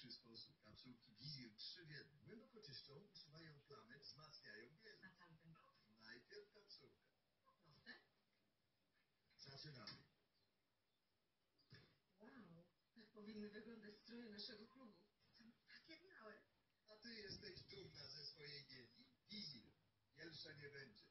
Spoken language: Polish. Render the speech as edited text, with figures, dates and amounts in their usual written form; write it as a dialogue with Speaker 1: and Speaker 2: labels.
Speaker 1: najprostszy sposób. Kapsułki Wizir 3 w 1. Głęboko czyszczą, usuwają plamy, wzmacniają biel.
Speaker 2: Na cały ten rok?
Speaker 1: Najpierw kapsułka.
Speaker 2: Proste?
Speaker 1: Zaczynamy.
Speaker 2: Wow, tak powinny wyglądać stroje naszego klubu. Są takie białe.
Speaker 1: A ty jesteś dumna ze swojej Gieni? Wizir. Bielsza nie będzie.